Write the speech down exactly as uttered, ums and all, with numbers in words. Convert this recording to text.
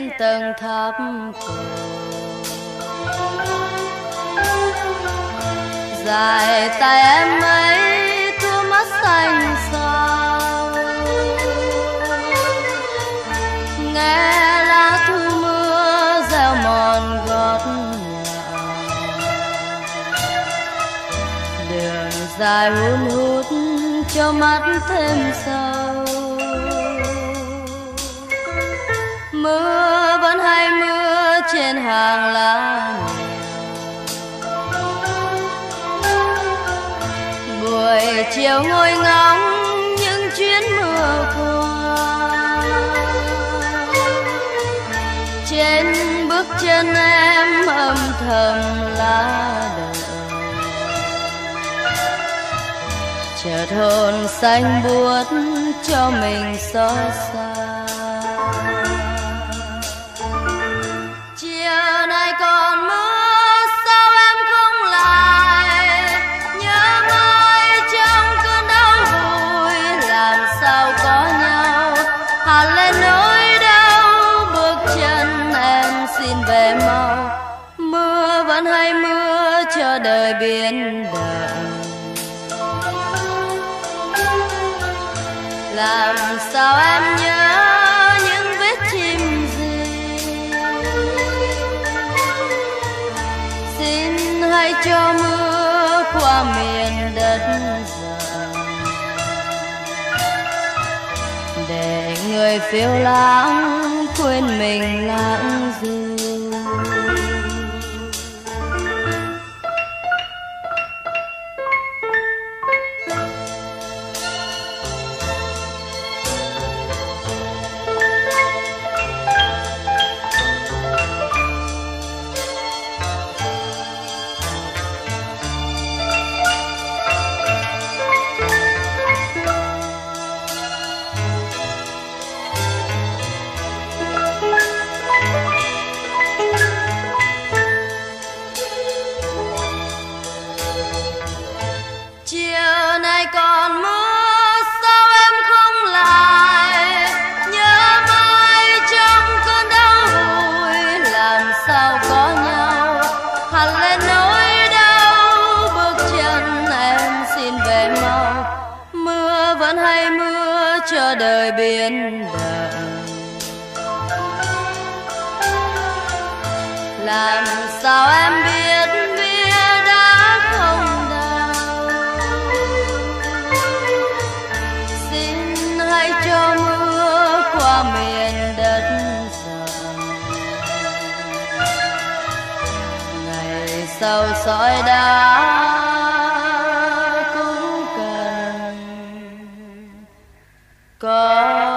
trên tầng tháp cổ. Dài tay em ấy tua mắt xanh sao, nghe lá thu mưa reo mòn gót nhà. Đường dài hun hút cho mắt thêm sâu, mưa vẫn hay mưa trên hàng lá. Buổi chiều ngồi ngóng những chuyến mưa qua, trên bước chân em âm thầm lá đợi. Chợt hồn xanh buốt cho mình xót xa. Chiều nay còn mưa sao em không lại, nhớ mãi trong cơn đau vui. Làm sao có nhau hàn lên nỗi đau, bước chân em xin về mau. Mưa vẫn hay mưa cho đời biến động. Làm sao em nhớ những vết chim gì, xin hãy cho mưa qua miền đất rộng, để người phiêu lãng quên mình lãng du. Chiều nay còn mưa sao em không lại, nhớ mãi trong cơn đau vui. Làm sao có nhau hằn lên nỗi đau, bước chân em xin về mau. Mưa vẫn hay mưa cho đời biến động. Làm sao em biết bia đã không đau, xin hãy cho mưa qua miền đất rộng. Ngày sau sỏi đá cũng cần có